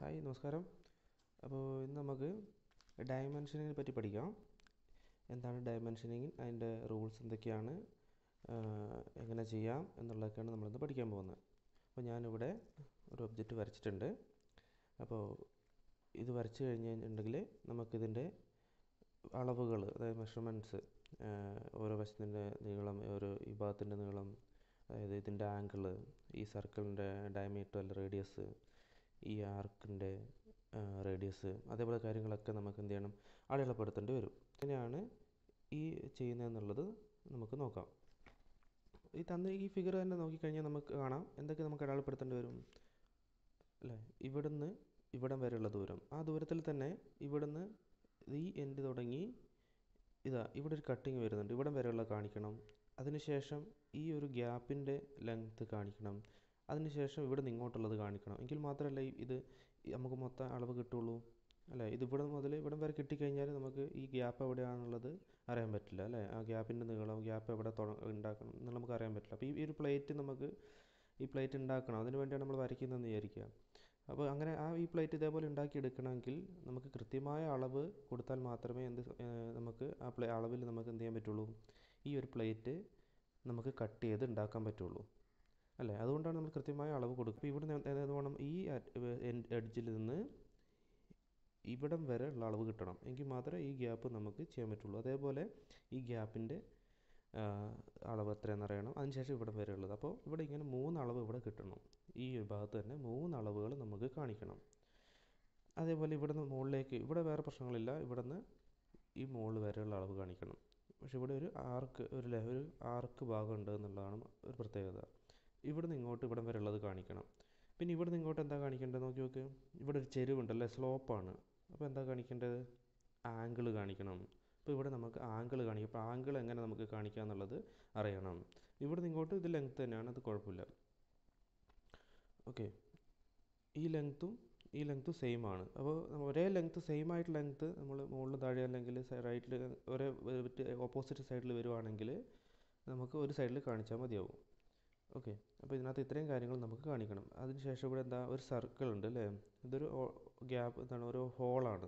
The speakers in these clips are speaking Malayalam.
ഹായ് നമസ്കാരം. അപ്പോൾ ഇന്ന് നമുക്ക് ഡയമെൻഷനിങ്ങിനെ പറ്റി പഠിക്കാം. എന്താണ് ഡയമെൻഷനിങ്, അതിൻ്റെ റൂൾസ് എന്തൊക്കെയാണ്, എങ്ങനെ ചെയ്യാം എന്നുള്ളതൊക്കെയാണ് നമ്മളിന്ന് പഠിക്കാൻ പോകുന്നത്. അപ്പോൾ ഞാനിവിടെ ഒരു ഒബ്ജക്റ്റ് വരച്ചിട്ടുണ്ട്. അപ്പോൾ ഇത് വരച്ച് കഴിഞ്ഞിട്ടുണ്ടെങ്കിൽ നമുക്കിതിൻ്റെ അളവുകൾ, അതായത് മെഷർമെൻറ്റ്സ്, ഓരോ വശത്തിൻ്റെ നീളം, ഓരോ ഈ ഭാഗത്തിൻ്റെ നീളം, അതായത് ഇതിൻ്റെ ആംഗിള്, ഈ സർക്കിളിൻ്റെ ഡയമീറ്റർ അല്ല റേഡിയസ്, ഈ ആർക്കിൻ്റെ റേഡിയസ്, അതേപോലെ കാര്യങ്ങളൊക്കെ നമുക്ക് എന്ത് ചെയ്യണം, അടയാളപ്പെടുത്തേണ്ടി വരും. എങ്ങനെയാണ് ഈ ചെയ്യുന്നതെന്നുള്ളത് നമുക്ക് നോക്കാം. ഈ ഫിഗർ തന്നെ നോക്കിക്കഴിഞ്ഞാൽ നമുക്ക് കാണാം എന്തൊക്കെ നമുക്ക് അടയാളപ്പെടുത്തേണ്ടി വരും അല്ലേ. ഇവിടുന്ന് ഇവിടം വരെയുള്ള ദൂരം, ആ ദൂരത്തിൽ തന്നെ ഇവിടുന്ന് ഈ എൻഡ് തുടങ്ങി ഇവിടെ ഒരു കട്ടിങ് വരുന്നുണ്ട്, ഇവിടം വരെയുള്ള കാണിക്കണം. അതിനുശേഷം ഈ ഒരു ഗ്യാപ്പിൻ്റെ ലെങ്ത്ത് കാണിക്കണം. അതിനുശേഷം ഇവിടെ നിന്ന് ഇങ്ങോട്ടുള്ളത് കാണിക്കണം. എങ്കിൽ മാത്രമല്ല ഇത് നമുക്ക് മൊത്തം അളവ് കിട്ടുള്ളൂ അല്ലേ. ഇത് ഇവിടെ മുതൽ ഇവിടം വരെ കിട്ടിക്കഴിഞ്ഞാൽ നമുക്ക് ഈ ഗ്യാപ്പ് എവിടെയാണെന്നുള്ളത് അറിയാൻ പറ്റില്ല അല്ലേ. ആ ഗ്യാപ്പിൻ്റെ നീളം, ഗ്യാപ്പ് എവിടെ ഉണ്ടാക്കണം എന്നുള്ളത് നമുക്ക് അറിയാൻ പറ്റില്ല. അപ്പോൾ ഈ ഒരു പ്ലേറ്റ് നമുക്ക് ഈ പ്ലേറ്റ് ഉണ്ടാക്കണം, അതിന് വേണ്ടിയാണ് നമ്മൾ വരയ്ക്കുന്നതെന്ന് വിചാരിക്കുക. അപ്പോൾ അങ്ങനെ ഈ പ്ലേറ്റ് ഇതേപോലെ ഉണ്ടാക്കിയെടുക്കണമെങ്കിൽ നമുക്ക് കൃത്യമായ അളവ് കൊടുത്താൽ മാത്രമേ നമുക്ക് ആ അളവിൽ നമുക്ക് എന്ത് ചെയ്യാൻ പറ്റുള്ളൂ, ഈ ഒരു പ്ലേറ്റ് നമുക്ക് കട്ട് ചെയ്ത് ഉണ്ടാക്കാൻ പറ്റുള്ളൂ അല്ലേ. അതുകൊണ്ടാണ് നമ്മൾ കൃത്യമായ അളവ് കൊടുക്കുക. അപ്പോൾ ഇവിടെ നിന്ന് വേണം ഈ എഡ്ജിൽ നിന്ന് ഇവിടം വരെ ഉള്ള അളവ് കിട്ടണം, എങ്കിൽ മാത്രമേ ഈ ഗ്യാപ്പ് നമുക്ക് ചെയ്യാൻ പറ്റുള്ളൂ. അതേപോലെ ഈ ഗ്യാപ്പിൻ്റെ അളവ് എത്രയെന്ന് അറിയണം. അതിനുശേഷം ഇവിടം വരെ ഉള്ളത്. അപ്പോൾ ഇവിടെ ഇങ്ങനെ 3 അളവ് ഇവിടെ കിട്ടണം. ഈ ഒരു ഭാഗത്ത് തന്നെ 3 അളവുകൾ നമുക്ക് കാണിക്കണം. അതേപോലെ ഇവിടുന്ന് മുകളിലേക്ക്, ഇവിടെ വേറെ പ്രശ്നങ്ങളില്ല, ഇവിടുന്ന് ഈ മുകളിൽ വരെയുള്ള അളവ് കാണിക്കണം. പക്ഷെ ഇവിടെ ഒരു ആർക്ക് ഭാഗം ഉണ്ട് എന്നുള്ളതാണ് ഒരു പ്രത്യേകത. ഇവിടുന്ന് ഇങ്ങോട്ട് ഇവിടം വരെ ഉള്ളത് കാണിക്കണം. പിന്നെ ഇവിടുന്ന് ഇങ്ങോട്ട് എന്താ കാണിക്കേണ്ടത് നോക്കി നോക്ക്. ഇവിടെ ഒരു ചെരുവുണ്ടല്ലേ, സ്ലോപ്പാണ്. അപ്പോൾ എന്താ കാണിക്കേണ്ടത്, ആംഗിൾ കാണിക്കണം. അപ്പോൾ ഇവിടെ നമുക്ക് ആംഗിൾ കാണിക്കും. അപ്പോൾ ആംഗിൾ എങ്ങനെ നമുക്ക് കാണിക്കുക എന്നുള്ളത് അറിയണം. ഇവിടുന്ന് ഇങ്ങോട്ട് ഇത് ലെങ്ത്ത് തന്നെയാണ്, അത് കുഴപ്പമില്ല. ഓക്കെ, ഈ ലെങ്ത്തും സെയിം ആണ്. അപ്പോൾ ഒരേ ലെങ്ത്ത്, സെയിം ആയിട്ട് ലെങ്ത്ത് നമ്മൾ മുകളിൽ താഴെ അല്ലെങ്കിൽ റൈറ്റിൽ ഒരേ ഓപ്പോസിറ്റ് സൈഡിൽ വരുവാണെങ്കിൽ നമുക്ക് ഒരു സൈഡിൽ കാണിച്ചാൽ മതിയാവും. ഓക്കെ, അപ്പോൾ ഇതിനകത്ത് ഇത്രയും കാര്യങ്ങൾ നമുക്ക് കാണിക്കണം. അതിനുശേഷം ഇവിടെ എന്താ, ഒരു സർക്കിൾ ഉണ്ട് അല്ലേ. ഇതൊരു ഗ്യാപ്പ്, എന്താണ്, ഒരു ഹോളാണ്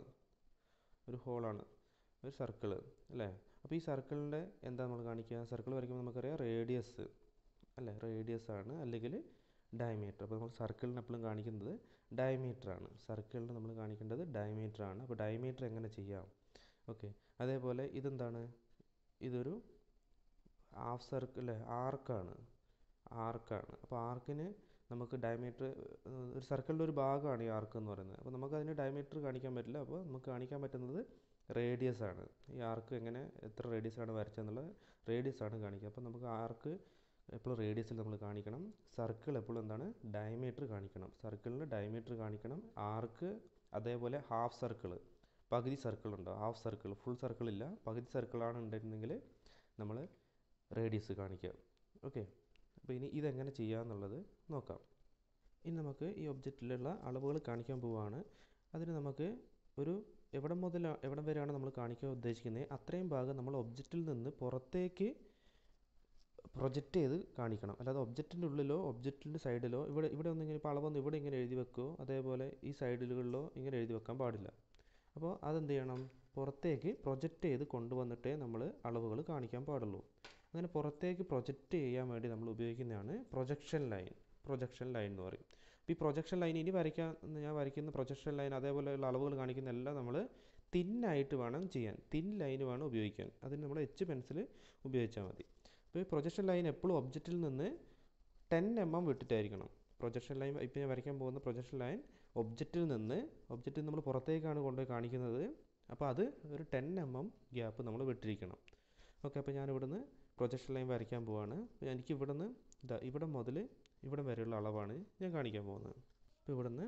ഒരു സർക്കിള് അല്ലേ. അപ്പോൾ ഈ സർക്കിളിൻ്റെ എന്താ നമ്മൾ കാണിക്കുക, സർക്കിൾ വരയ്ക്കുമ്പോൾ നമുക്കറിയാം റേഡിയസ് അല്ലേ, റേഡിയസ് ആണ്, അല്ലെങ്കിൽ ഡയമീറ്റർ. അപ്പോൾ നമ്മൾ സർക്കിളിന് എപ്പോഴും കാണിക്കുന്നത് ഡയമീറ്റർ ആണ്. സർക്കിളിന് നമ്മൾ കാണിക്കേണ്ടത് ഡയമീറ്റർ ആണ്. അപ്പോൾ ഡയമീറ്റർ എങ്ങനെ ചെയ്യാം. ഓക്കെ, അതേപോലെ ഇതെന്താണ്, ഇതൊരു ഹാഫ് സർക്കിൾ അല്ലേ, ആർക്കാണ്. അപ്പോൾ ആർക്കിന് നമുക്ക് ഡയമീറ്റർ, ഒരു സർക്കിളിൻ്റെ ഒരു ഭാഗമാണ് ഈ ആർക്ക് എന്ന് പറയുന്നത്. അപ്പോൾ നമുക്കതിന് ഡയമീറ്റർ കാണിക്കാൻ പറ്റില്ല. അപ്പോൾ നമുക്ക് കാണിക്കാൻ പറ്റുന്നത് റേഡിയസ് ആണ്. ഈ ആർക്ക് എങ്ങനെ, എത്ര റേഡിയസ് ആണ് വരച്ചതെന്നുള്ളത് റേഡിയസ് ആണ് കാണിക്കുക. അപ്പോൾ നമുക്ക് ആർക്ക് എപ്പോഴും റേഡിയസിൽ നമ്മൾ കാണിക്കണം. സർക്കിൾ എപ്പോഴും എന്താണ്, ഡയമീറ്റർ കാണിക്കണം. സർക്കിളിന് ഡയമീറ്റർ കാണിക്കണം. ആർക്ക് അതേപോലെ ഹാഫ് സർക്കിൾ, പകുതി സർക്കിൾ ഉണ്ടോ, ഹാഫ് സർക്കിൾ, ഫുൾ സർക്കിൾ ഇല്ല, പകുതി സർക്കിളാണ് ഉണ്ടെന്നുണ്ടെങ്കിൽ നമ്മൾ റേഡിയസ് കാണിക്കുക. ഓക്കെ, അപ്പോൾ ഇനി ഇതെങ്ങനെ ചെയ്യാമെന്നുള്ളത് നോക്കാം. ഇനി നമുക്ക് ഈ ഒബ്ജക്റ്റിലുള്ള അളവുകൾ കാണിക്കാൻ പോവുകയാണ്. അതിന് നമുക്ക് ഒരു എവിടം വരെയാണ് നമ്മൾ കാണിക്കാൻ ഉദ്ദേശിക്കുന്നത് അത്രയും ഭാഗം നമ്മൾ ഒബ്ജക്റ്റിൽ നിന്ന് പുറത്തേക്ക് പ്രൊജക്റ്റ് ചെയ്ത് കാണിക്കണം. അല്ലാതെ ഒബ്ജക്റ്റിൻ്റെ ഉള്ളിലോ ഒബ്ജക്റ്റിൻ്റെ സൈഡിലോ ഇവിടെ ഒന്നിങ്ങനെ ഇപ്പോൾ അളവൊന്നും ഇവിടെ ഇങ്ങനെ എഴുതി വെക്കുകയോ അതേപോലെ ഈ സൈഡിലുകളിലോ ഇങ്ങനെ എഴുതി വെക്കാൻ പാടില്ല. അപ്പോൾ അതെന്ത് ചെയ്യണം, പുറത്തേക്ക് പ്രൊജക്റ്റ് ചെയ്ത് കൊണ്ടുവന്നിട്ടേ നമ്മൾ അളവുകൾ കാണിക്കാൻ പാടുള്ളൂ. അങ്ങനെ പുറത്തേക്ക് പ്രൊജക്റ്റ് ചെയ്യാൻ വേണ്ടി നമ്മൾ ഉപയോഗിക്കുന്നതാണ് പ്രൊജക്ഷൻ ലൈൻ എന്ന് പറയും. അപ്പോൾ ഈ പ്രൊജക്ഷൻ ലൈൻ ഞാൻ വരയ്ക്കുന്ന പ്രൊജക്ഷൻ ലൈൻ അതേപോലെയുള്ള അളവുകൾ കാണിക്കുന്ന എല്ലാം നമ്മൾ തിന്നായിട്ട് വേണം ചെയ്യാൻ, തിൻ ലൈൻ വേണം ഉപയോഗിക്കാൻ. അതിന് നമ്മൾ പെൻസിൽ ഉപയോഗിച്ചാൽ മതി. അപ്പോൾ ഈ പ്രൊജക്ഷൻ ലൈൻ എപ്പോഴും ഒബ്ജക്റ്റിൽ നിന്ന് 10 mm വിട്ടിട്ടായിരിക്കണം. പ്രൊജക്ഷൻ ലൈൻ ഇപ്പോൾ ഞാൻ വരയ്ക്കാൻ പോകുന്ന പ്രൊജക്ഷൻ ലൈൻ ഒബ്ജക്റ്റിൽ നമ്മൾ പുറത്തേക്കാണ് കൊണ്ടുപോയി കാണിക്കുന്നത്. അപ്പോൾ അത് ഒരു 10 mm ഗ്യാപ്പ് നമ്മൾ വിട്ടിരിക്കണം. ഓക്കെ, അപ്പോൾ ഞാനിവിടുന്ന് പ്രൊജക്ഷൻ ലൈൻ വരയ്ക്കാൻ പോവാണ്. എനിക്ക് ഇവിടുന്ന് ഇവിടെ മുതൽ ഇവിടം വരെയുള്ള അളവാണ് ഞാൻ കാണിക്കാൻ പോകുന്നത്. അപ്പോൾ ഇവിടുന്ന്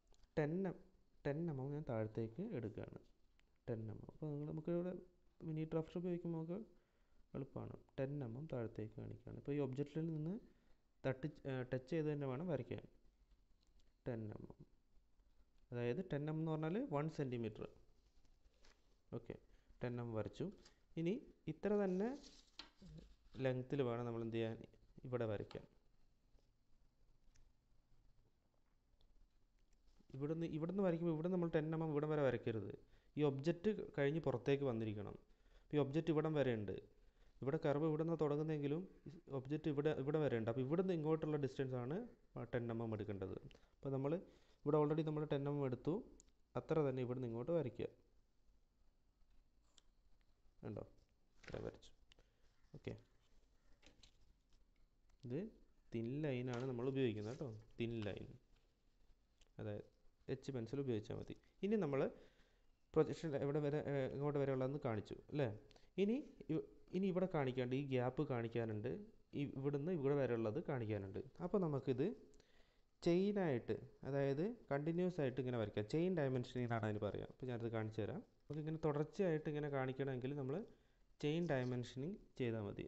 10 mm ഞാൻ താഴത്തേക്ക് എടുക്കുകയാണ്. 10 mm. അപ്പോൾ നമുക്കിവിടെ മീറ്റർ റഫർ ഉപയോഗിക്കുമ്പോൾ നമുക്ക് എളുപ്പമാണ്. 10 mm താഴത്തേക്ക് കാണിക്കുകയാണ്. ഇപ്പോൾ ഈ ഒബ്ജക്റ്റിൽ നിന്ന് ടച്ച് ചെയ്ത് തന്നെ വേണം വരയ്ക്കാൻ. 10 mm, അതായത് 10 mm എന്ന് പറഞ്ഞാൽ 1 cm. ഓക്കെ, 10 mm വരച്ചു. ഇനി ഇത്ര തന്നെ ലെങ്ത്തിൽ വേണം നമ്മൾ എന്ത് ചെയ്യാൻ, ഇവിടെ വരയ്ക്കാൻ. ഇവിടുന്ന് വരയ്ക്കുമ്പോൾ ഇവിടെ നമ്മൾ 10 mm ഇവിടം വരെ വരയ്ക്കരുത്. ഈ ഒബ്ജക്റ്റ് കഴിഞ്ഞ് പുറത്തേക്ക് വന്നിരിക്കണം. ഈ ഒബ്ജക്റ്റ് ഇവിടം വരെ ഉണ്ട്. ഇവിടെ കർവ് ഇവിടെ നിന്ന് തുടങ്ങുന്നെങ്കിലും ഒബ്ജക്റ്റ് ഇവിടെ വരെ ഉണ്ട്. അപ്പോൾ ഇവിടുന്ന് ഇങ്ങോട്ടുള്ള ഡിസ്റ്റൻസ് ആണ് 10 mm എടുക്കേണ്ടത്. അപ്പോൾ നമ്മൾ ഇവിടെ ഓൾറെഡി നമ്മൾ 10 mm എടുത്തു. അത്ര തന്നെ ഇവിടുന്ന് ഇങ്ങോട്ട് വരയ്ക്കുക. ഉണ്ടോ? ഇത്ര വരച്ചു. ഓക്കെ, ഇത് തിൻ ലൈനാണ് നമ്മൾ ഉപയോഗിക്കുന്നത് കേട്ടോ. തിൻ ലൈൻ, അതായത് എച്ച് പെൻസിൽ ഉപയോഗിച്ചാൽ മതി. ഇനി നമ്മൾ പ്രൊജക്ഷൻ ഇവിടെ വരെ ഇങ്ങോട്ട് വരെ ഉള്ളതെന്ന് കാണിച്ചു അല്ലേ. ഇനി ഇവിടെ കാണിക്കാണ്ട് ഈ ഗ്യാപ്പ് കാണിക്കാനുണ്ട്, ഇവിടുന്ന് ഇവിടെ വരെ ഉള്ളത് കാണിക്കാനുണ്ട്. അപ്പോൾ നമുക്കിത് ചെയിനായിട്ട്, അതായത് കണ്ടിന്യൂസ് ആയിട്ട് ഇങ്ങനെ വരയ്ക്കാം. ചെയിൻ ഡയമെൻഷനിങ് എന്നാണ് അതിന് പറയുക. അപ്പോൾ ഞാനത് കാണിച്ചു തരാം. നമുക്ക് ഇങ്ങനെ തുടർച്ചയായിട്ട് ഇങ്ങനെ കാണിക്കണമെങ്കിൽ നമ്മൾ ചെയിൻ ഡയമെൻഷനിങ് ചെയ്താൽ മതി.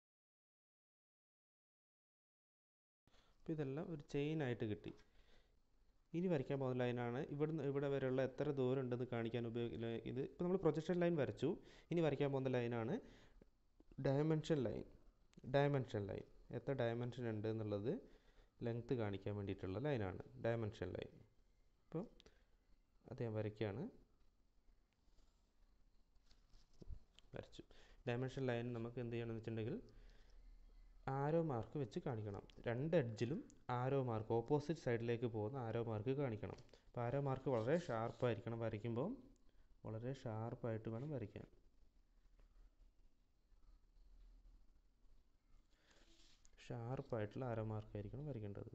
അപ്പോൾ ഇതെല്ലാം ഒരു ചെയിനായിട്ട് കിട്ടി. ഇനി വരയ്ക്കാൻ പോകുന്ന ലൈനാണ് ഇവിടുന്ന് ഇവിടെ വരെയുള്ള എത്ര ദൂരം ഉണ്ടെന്ന് കാണിക്കാൻ ഉപയോഗിക്കുന്ന ഇത്. ഇപ്പോൾ നമ്മൾ പ്രൊജക്ഷൻ ലൈൻ വരച്ചു. ഇനി വരയ്ക്കാൻ പോകുന്ന ലൈനാണ് ഡയമെൻഷൻ ലൈൻ. എത്ര ഡയമെൻഷൻ ഉണ്ട് എന്നുള്ളത് ലെങ്ത്ത് കാണിക്കാൻ വേണ്ടിയിട്ടുള്ള ലൈനാണ് ഡയമെൻഷൻ ലൈൻ. അപ്പോൾ അത് ഞാൻ വരയ്ക്കുകയാണ്. വരച്ചു. ഡയമെൻഷൻ ലൈൻ നമുക്ക് എന്ത് ചെയ്യണമെന്ന് വെച്ചിട്ടുണ്ടെങ്കിൽ ആരോ മാർക്ക് വെച്ച് കാണിക്കണം. രണ്ട് എഡ്ജിലും ആരോ മാർക്ക്, ഓപ്പോസിറ്റ് സൈഡിലേക്ക് പോകുന്ന ആരോ മാർക്ക് കാണിക്കണം. അപ്പോൾ ആരോ മാർക്ക് വളരെ ഷാർപ്പായിരിക്കണം. വരയ്ക്കുമ്പോൾ വളരെ ഷാർപ്പായിട്ട് വേണം വരയ്ക്കാൻ. ഷാർപ്പായിട്ടുള്ള ആരോ മാർക്കായിരിക്കണം വരയ്ക്കേണ്ടത്.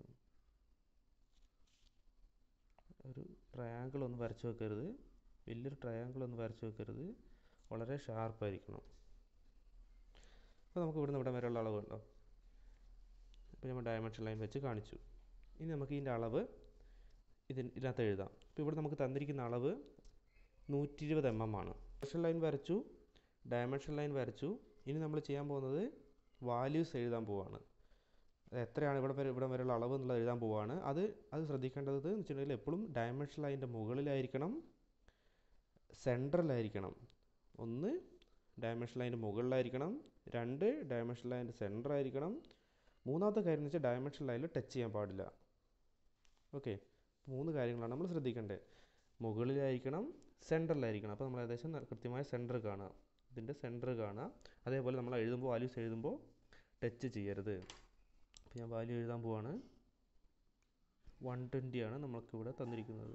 ഒരു ട്രയാങ്കിൾ ഒന്നും വരച്ച് വെക്കരുത്, വലിയൊരു ട്രയാങ്കിൾ ഒന്നും വരച്ച് വെക്കരുത്, വളരെ ഷാർപ്പായിരിക്കണം. അപ്പോൾ നമുക്ക് ഇവിടുന്ന് ഇവിടെ വരെയുള്ള അളവ് ഉണ്ടോ. അപ്പോൾ നമ്മൾ ഡയമെൻഷൻ ലൈൻ വെച്ച് കാണിച്ചു. ഇനി നമുക്ക് ഇതിൻ്റെ അളവ് ഇതിനകത്ത് എഴുതാം. അപ്പോൾ ഇവിടെ നമുക്ക് തന്നിരിക്കുന്ന അളവ് 120 mm ആണ്. ഡയമെൻഷൻ ലൈൻ വരച്ചു. ഇനി നമ്മൾ ചെയ്യാൻ പോകുന്നത് വാല്യൂസ് എഴുതാൻ പോവാണ്. എത്രയാണ് ഇവിടെ വരെയുള്ള അളവ് എന്നുള്ളത് എഴുതാൻ പോവാണ്. അത് ശ്രദ്ധിക്കേണ്ടത് എന്ന് വെച്ചിട്ടുണ്ടെങ്കിൽ എപ്പോഴും ഡയമെൻഷൻ ലൈനിൻ്റെ മുകളിലായിരിക്കണം, സെൻട്രലായിരിക്കണം. ഒന്ന്, ഡയമെൻഷൻ ലൈനിൻ്റെ മുകളിലായിരിക്കണം. രണ്ട്, ഡയമെൻഷൻ ലൈനിൻ്റെ സെൻറ്റർ ആയിരിക്കണം. മൂന്നാമത്തെ കാര്യം എന്ന് വെച്ചാൽ ഡയമെൻഷൻ ലൈനിൽ ടച്ച് ചെയ്യാൻ പാടില്ല. ഓക്കെ, 3 കാര്യങ്ങളാണ് നമ്മൾ ശ്രദ്ധിക്കേണ്ടത്. മുകളിലായിരിക്കണം, സെൻറ്ററിലായിരിക്കണം. അപ്പോൾ നമ്മൾ ഏകദേശം കൃത്യമായ സെൻറ്റർ കാണുക, ഇതിൻ്റെ സെൻറ്റർ കാണുക. അതേപോലെ നമ്മൾ വാല്യൂസ് എഴുതുമ്പോൾ ടച്ച് ചെയ്യരുത്. അപ്പോൾ ഞാൻ വാല്യൂ എഴുതാൻ പോവാണ്. 120 ആണ് നമുക്കിവിടെ തന്നിരിക്കുന്നത്.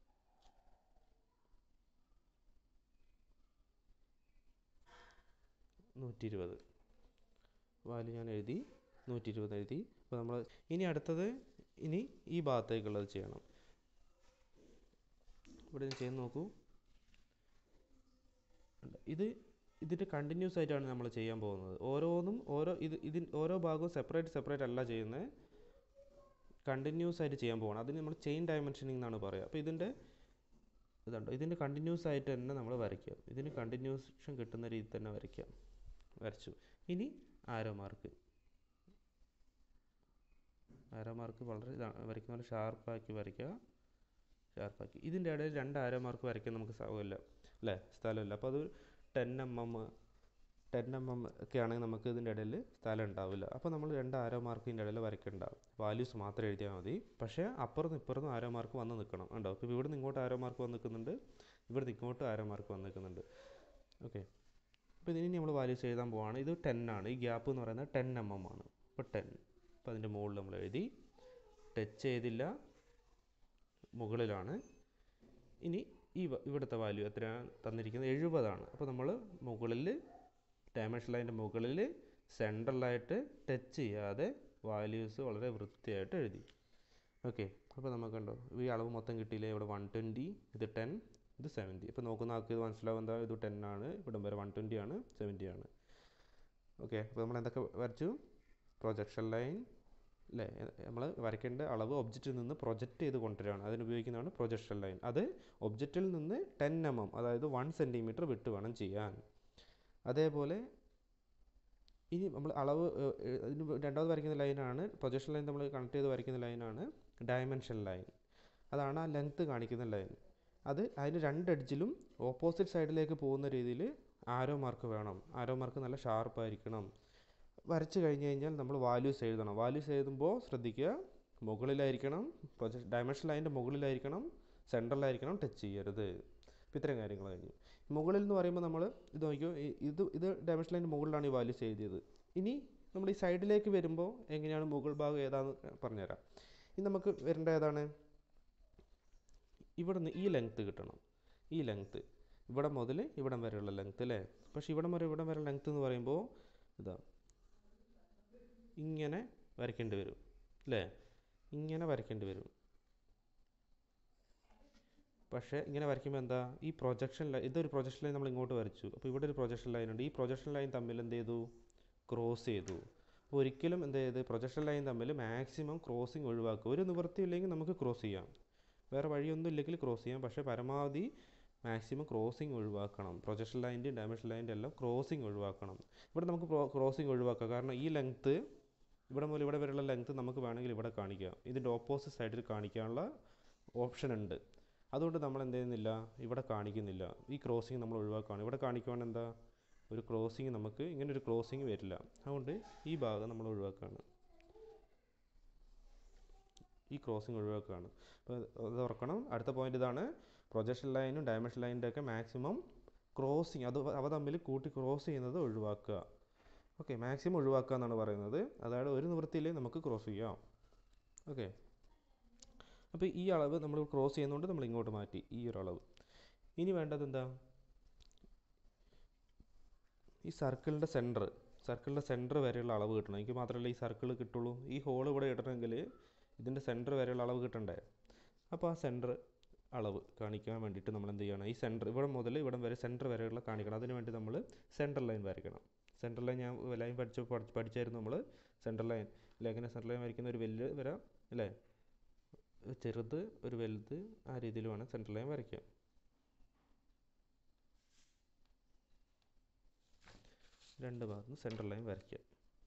വാല്യൂ ഞാൻ എഴുതി, 120 എഴുതി. അപ്പോൾ നമ്മൾ ഇനി അടുത്തത് ഈ ഭാഗത്തേക്കുള്ളത് ചെയ്യണം. ഇവിടെ ചെയ്ത് നോക്കൂ. ഇതിൻ്റെ കണ്ടിന്യൂസ് ആയിട്ടാണ് നമ്മൾ ചെയ്യാൻ പോകുന്നത്. ഓരോ ഭാഗവും സെപ്പറേറ്റ് അല്ല ചെയ്യുന്നത്, കണ്ടിന്യൂസ് ആയിട്ട് ചെയ്യാൻ പോകണം. അതിന് നമ്മൾ ചെയിൻ ഡയമെൻഷനിങ് എന്നാണ് പറയുക. അപ്പോൾ ഇതിൻ്റെ കണ്ടിന്യൂസ് ആയിട്ട് തന്നെ നമ്മൾ വരയ്ക്കുക. ഇതിന് കണ്ടിന്യൂഷൻ കിട്ടുന്ന രീതിയിൽ തന്നെ വരച്ചു. ഇനി ആരോ മാർക്ക് വളരെ വരയ്ക്കുന്ന പോലെ ഷാർപ്പാക്കി വരയ്ക്കുക. ഇതിൻ്റെ ഇടയിൽ 2 ആരോ മാർക്ക് വരയ്ക്കാൻ നമുക്ക് സ്ഥലമില്ല. അപ്പോൾ അത് 10 mm ഒക്കെ ആണെങ്കിൽ നമുക്ക് ഇതിൻ്റെ ഇടയിൽ സ്ഥലം ഉണ്ടാവില്ല. അപ്പോൾ നമ്മൾ 2 ആരോ മാർക്ക് ഇതിൻ്റെ ഇടയിൽ വരയ്ക്കണ്ട, വാല്യൂസ് മാത്രം എഴുതിയാൽ മതി. പക്ഷേ ഇപ്പുറത്തും ആരോ മാർക്ക് വന്ന് നിൽക്കണം. ഉണ്ടോ? ഇപ്പോൾ ഇവിടുന്ന് ഇങ്ങോട്ട് ആരോ മാർക്ക് വന്ന് നിൽക്കുന്നുണ്ട്, ഇവിടുന്ന് ഇങ്ങോട്ട് ആരോ മാർക്ക് വന്ന് നിൽക്കുന്നുണ്ട്. ഓക്കെ, അപ്പോൾ ഇതിന് നമ്മൾ വാല്യൂസ് എഴുതാൻ പോവാണ്. ഇത് 10 ആണ്. ഈ ഗ്യാപ്പ് എന്ന് പറയുന്നത് 10 mm ആണ്. അപ്പോൾ 10. അപ്പോൾ അതിൻ്റെ മുകളിൽ നമ്മൾ എഴുതി. ടച്ച് ചെയ്തില്ല, മുകളിലാണ്. ഇനി ഇവിടുത്തെ വാല്യൂ എത്രയാണ് തന്നിരിക്കുന്നത്? 70 ആണ്. അപ്പോൾ നമ്മൾ ഡയമെൻഷൻ ലൈനിൻ്റെ മുകളിൽ സെൻട്രലായിട്ട് ടച്ച് ചെയ്യാതെ വാല്യൂസ് വളരെ വൃത്തിയായിട്ട് എഴുതി. ഓക്കെ, അപ്പോൾ നമുക്ക് കണ്ടോ ഈ അളവ് മൊത്തം കിട്ടിയില്ലേ? ഇവിടെ 120, ഇത് 10, ഇത് 70. ഇപ്പോൾ നോക്കുന്ന ആൾക്ക് ഇത് മനസ്സിലാവും. എന്താ, ഇത് 10 ആണ്, ഇവിടം വരെ 120 ആണ്, 70 ആണ്. ഓക്കെ, അപ്പോൾ നമ്മൾ എന്തൊക്കെ വരച്ചു? പ്രൊജക്ഷൻ ലൈൻ അല്ലേ? നമ്മൾ വരയ്ക്കേണ്ട അളവ് ഒബ്ജക്റ്റിൽ നിന്ന് പ്രൊജക്റ്റ് ചെയ്ത് കൊണ്ടുവരികയാണ്. അതിനുപയോഗിക്കുന്നതാണ് പ്രൊജക്ഷൻ ലൈൻ. അത് ഒബ്ജക്റ്റിൽ നിന്ന് 10 mm, അതായത് 1 cm വിട്ട് വേണം ചെയ്യാൻ. അതേപോലെ ഇനി നമ്മൾ അളവ് രണ്ടാമത് വരയ്ക്കുന്ന ലൈനാണ് പ്രൊജക്ഷൻ ലൈൻ. നമ്മൾ കണക്ട് ചെയ്ത് വരയ്ക്കുന്ന ലൈനാണ് ഡയമെൻഷൻ ലൈൻ. അതാണ് ആ ലെങ്ത്ത് കാണിക്കുന്ന ലൈൻ. അതിന് 2 എഡ്ജിലും ഓപ്പോസിറ്റ് സൈഡിലേക്ക് പോകുന്ന രീതിയിൽ ആരോ മാർക്ക് വേണം. ആരോ മാർക്ക് നല്ല ഷാർപ്പായിരിക്കണം. വരച്ച് കഴിഞ്ഞ് കഴിഞ്ഞാൽ നമ്മൾ വാല്യൂസ് എഴുതണം. വാല്യൂസ് എഴുതുമ്പോൾ ശ്രദ്ധിക്കുക, മുകളിലായിരിക്കണം, ഡയമെൻഷൻ ലൈനിൻ്റെ മുകളിലായിരിക്കണം, സെൻട്രലായിരിക്കണം, ടച്ച് ചെയ്യരുത്. അപ്പോൾ ഇത്രയും കാര്യങ്ങൾ കഴിഞ്ഞു. മുകളിൽ എന്ന് പറയുമ്പോൾ നമ്മൾ ഇത് നോക്കിയോ, ഇത് ഡയമെൻഷൻ ലൈൻ്റെ മുകളിലാണ് ഈ വാല്യൂസ് എഴുതിയത്. ഇനി നമ്മൾ ഈ സൈഡിലേക്ക് വരുമ്പോൾ എങ്ങനെയാണ് മുകൾ ഭാഗം ഏതാണെന്ന് പറഞ്ഞുതരാം. ഇനി നമുക്ക് വരേണ്ട ഏതാണ്, ഇവിടുന്ന് ഈ ലെങ്ത്ത് കിട്ടണം. ഈ ലെങ്ത്ത് ഇവിടെ മുതൽ ഇവിടം വരെയുള്ള ലെങ്ത്ത് അല്ലേ. പക്ഷേ ഇവിടം വരെ ലെങ്ത്ത് എന്ന് പറയുമ്പോൾ ഇതാ ഇങ്ങനെ വരയ്ക്കേണ്ടി വരും അല്ലേ, ഇങ്ങനെ വരയ്ക്കേണ്ടി വരും. പക്ഷേ ഇങ്ങനെ വരയ്ക്കുമ്പോൾ എന്താ, ഈ പ്രൊജക്ഷൻ ലൈൻ, ഇതൊരു പ്രൊജക്ഷൻ ലൈൻ നമ്മൾ ഇങ്ങോട്ട് വരച്ചു. അപ്പോൾ ഇവിടെ ഒരു പ്രൊജക്ഷൻ ലൈൻ ഉണ്ട്. ഈ പ്രൊജക്ഷൻ ലൈൻ തമ്മിൽ എന്ത് ചെയ്തു, ക്രോസ് ചെയ്തു. അപ്പോൾ ഒരിക്കലും എന്ത് ചെയ്ത്, പ്രൊജക്ഷൻ ലൈൻ തമ്മിൽ മാക്സിമം ക്രോസിങ് ഒഴിവാക്കുക. ഒരു നിവൃത്തിയില്ലെങ്കിൽ നമുക്ക് ക്രോസ് ചെയ്യാം, വേറെ വഴിയൊന്നും ഇല്ലെങ്കിൽ ക്രോസ് ചെയ്യാം. പക്ഷേ പരമാവധി മാക്സിമം ക്രോസിങ് ഒഴിവാക്കണം. പ്രൊജക്ഷൻ ലൈൻ്റെയും ഡയമെൻഷൻ ലൈൻ്റെ എല്ലാം ക്രോസിങ് ഒഴിവാക്കണം. ഇവിടെ നമുക്ക് ക്രോസിങ് ഒഴിവാക്കാം, കാരണം ഈ ലെങ്ത്ത് ഇവിടെ മുതൽ ഇവിടെ വരെയുള്ള ലെങ്ത്ത് നമുക്ക് വേണമെങ്കിൽ ഇവിടെ കാണിക്കാം. ഇതിൻ്റെ ഓപ്പോസിറ്റ് സൈഡിൽ കാണിക്കാനുള്ള ഓപ്ഷൻ ഉണ്ട്. അതുകൊണ്ട് നമ്മൾ എന്ത് ചെയ്യുന്നില്ല, ഇവിടെ കാണിക്കുന്നില്ല. ഈ ക്രോസിങ് നമ്മൾ ഒഴിവാക്കുകയാണ്. ഇവിടെ കാണിക്കുവാണ് എന്താ, ഒരു ക്രോസിങ്, നമുക്ക് ഇങ്ങനെ ഒരു ക്രോസിങ് വരില്ല. അതുകൊണ്ട് ഈ ഭാഗം നമ്മൾ ഒഴിവാക്കുകയാണ്, ഈ ക്രോസിങ് ഒഴിവാക്കുകയാണ്. അപ്പോൾ അത് ഓർക്കണം. അടുത്ത പോയിന്റ് ഇതാണ്, പ്രൊജക്ഷൻ ലൈനും ഡയമെൻഷൻ ലൈനിൻ്റെ ഒക്കെ മാക്സിമം ക്രോസിങ്, അവ തമ്മിൽ കൂട്ടി ക്രോസ് ചെയ്യുന്നത് ഒഴിവാക്കുക. ഓക്കെ, മാക്സിമം ഒഴിവാക്കുക എന്നാണ് പറയുന്നത്. അതായത് ഒരു നിവൃത്തിയില്ലേ നമുക്ക് ക്രോസ് ചെയ്യാം. ഓക്കെ, അപ്പോൾ ഈ അളവ് നമ്മൾ ക്രോസ് ചെയ്യുന്നതുകൊണ്ട് നമ്മൾ ഇങ്ങോട്ട് മാറ്റി ഈ ഒരു അളവ്. ഇനി വേണ്ടത് എന്താ, ഈ സർക്കിളിൻ്റെ സെൻറ്റർ വരെയുള്ള അളവ് കിട്ടണം. എനിക്ക് മാത്രമല്ല ഈ സർക്കിൾ കിട്ടുള്ളൂ. ഈ ഹോൾ ഇവിടെ ഇടണമെങ്കിൽ ഇതിൻ്റെ സെൻറ്റർ വരെയുള്ള അളവ് കിട്ടണ്ടേ. അപ്പോൾ ആ സെൻറ്റർ അളവ് കാണിക്കാൻ വേണ്ടിയിട്ട് നമ്മൾ എന്ത് ചെയ്യണം, ഈ സെൻറ്റർ ഇവിടെ മുതൽ ഇവിടം വരെ സെൻറ്റർ വരെയുള്ള കാണിക്കണം. അതിന് വേണ്ടി നമ്മൾ സെൻറ്റർ ലൈൻ വരയ്ക്കണം. സെൻറ്റർ ലൈൻ ഞാൻ ലൈൻ പഠിച്ചായിരുന്നു നമ്മൾ. സെൻറ്റർ ലൈൻ എങ്ങനെ സെൻറ്റർ ലൈൻ വരയ്ക്കുന്ന, ഒരു വലിയ വര അല്ലേ, ചെറുത് ഒരു വലുത്, ആ രീതിയിൽ വേണം സെൻറ്റർ ലൈൻ വരയ്ക്കുക. രണ്ട് ഭാഗത്തും സെൻറ്റർ ലൈൻ വരയ്ക്കുക.